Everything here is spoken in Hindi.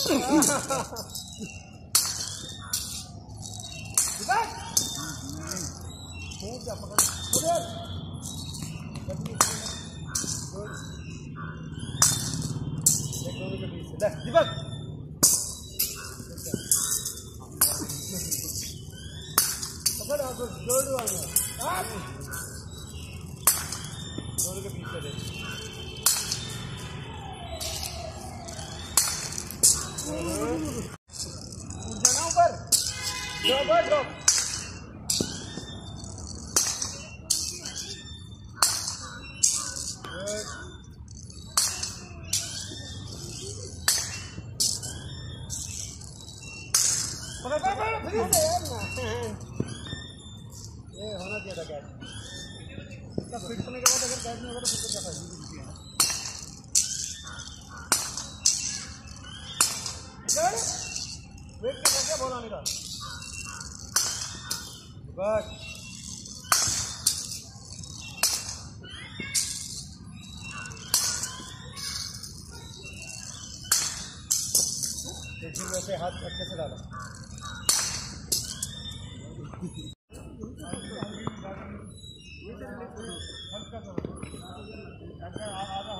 दीपक दोनों के बीच से जाना ऊपर ड्रॉप फिर से यार ना ये होना चाहिए था कैच इसका फिट होने के बाद अगर कैच नहीं होगा तो फिर क्या फायदा वेट करना क्या बॉल आने का बस देखिए वैसे हाथ अच्छे से डाला हल्का